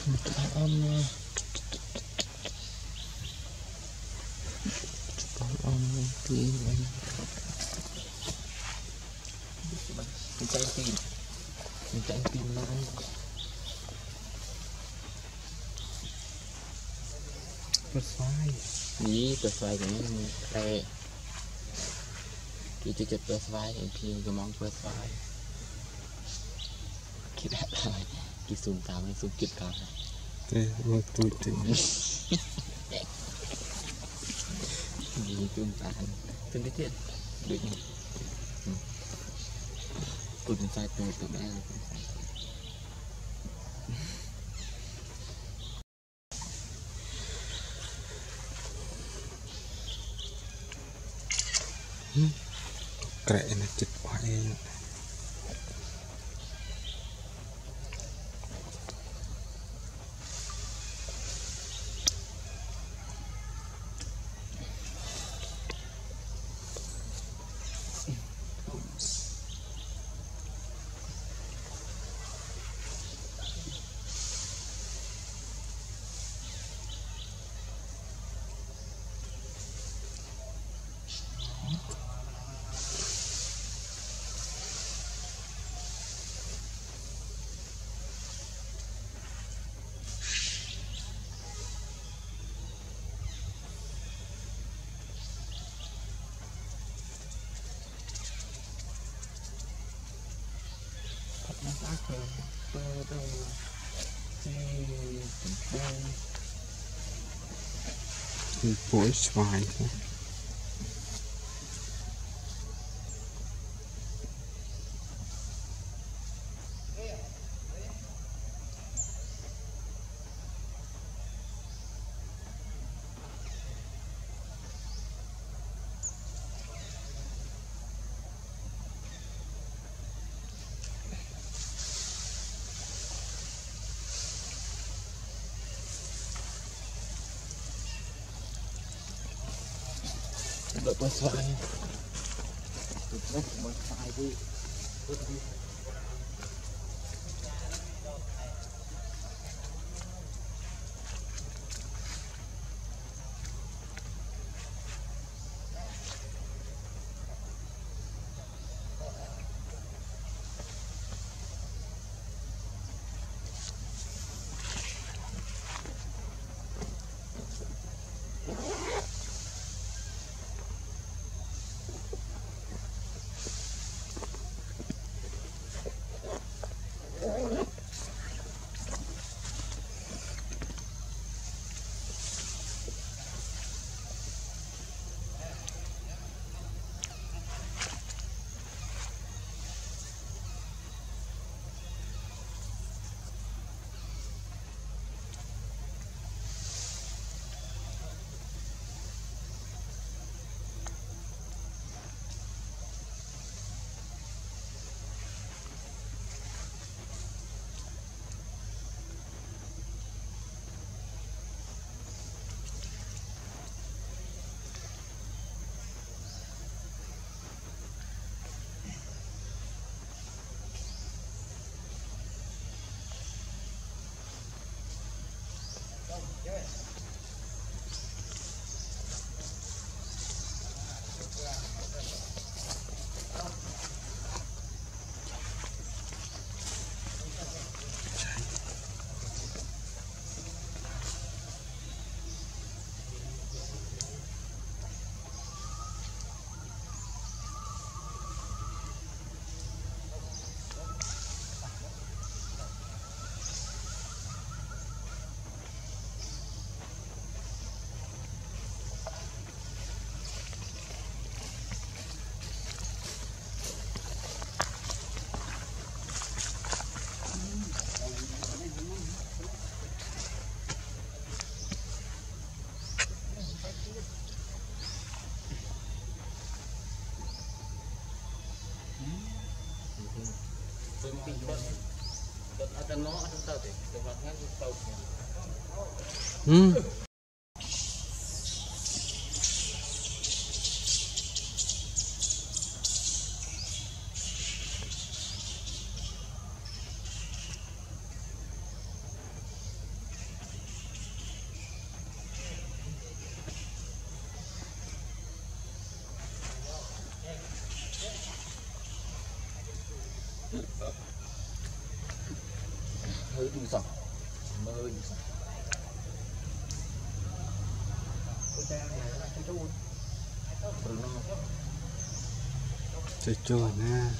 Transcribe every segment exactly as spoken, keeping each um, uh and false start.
Om om thì mình chạy tìm mình chạy tìm nó bớt xoay ní bớt xoay cái này đây khi chụp bớt xoay thì cái mong bớt xoay khi đã rồi khi zoom tao mới zoom kịp cả thế mà tôi thì gì zoom tao từng cái chuyện được nhỉ tôi cũng sai tôi tự đã kệ nó chụp quay buổi xoài đợi bớt xoay bớt xoay đi Hmm. hơi đi sọc mơ đi sọc cái cha này là cái chú rồi nó chơi chơi nha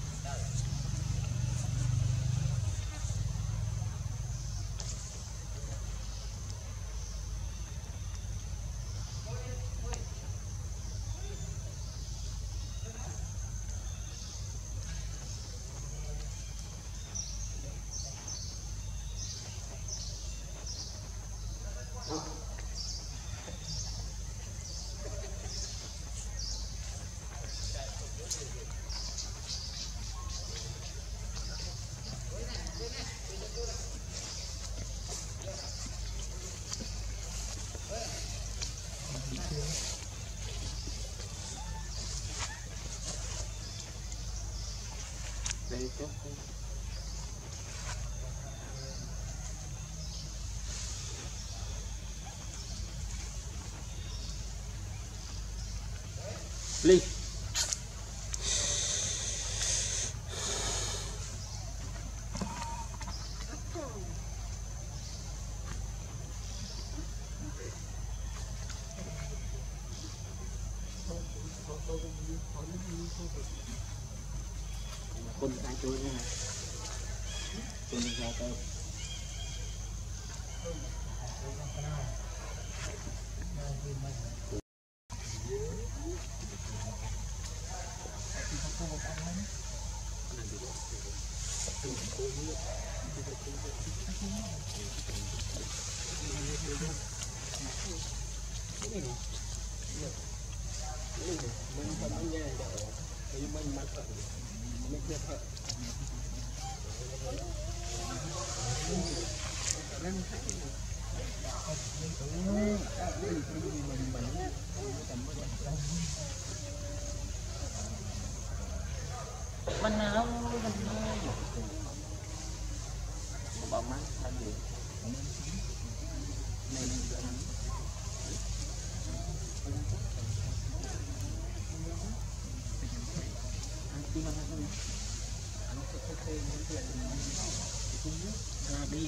đây chút ly con ra chơi nha con ra chơi mình nào mình bỏ mắt ăn gì này đi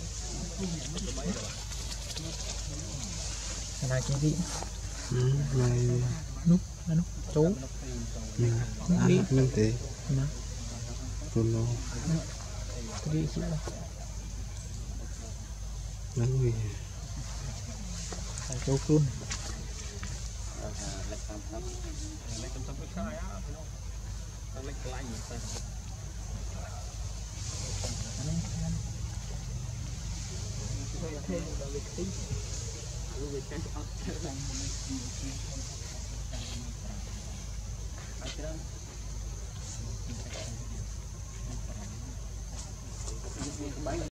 này cái gì này nút nút chú đi năm tỷ Bruno cái gì chứ nắng gì chú luôn